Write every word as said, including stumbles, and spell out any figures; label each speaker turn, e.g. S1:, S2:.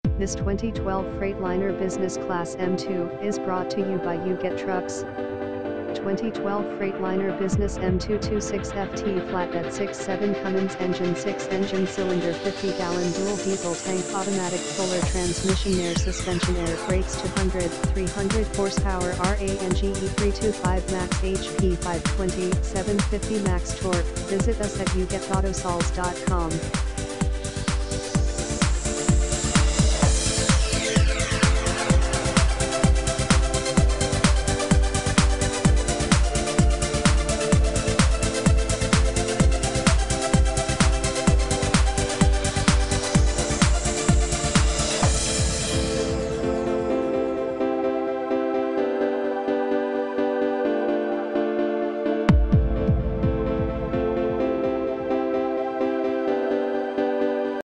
S1: This twenty twelve Freightliner Business Class M two is brought to you by You Get Trucks. twenty twelve Freightliner Business M two twenty-six F T flatbed six seven Cummins engine six engine cylinder fifty gallon dual diesel tank automatic fuller transmission air suspension air brakes two hundred, three hundred horsepower range three twenty-five max H P five twenty, seven fifty max torque. Visit us at you get autosols dot com.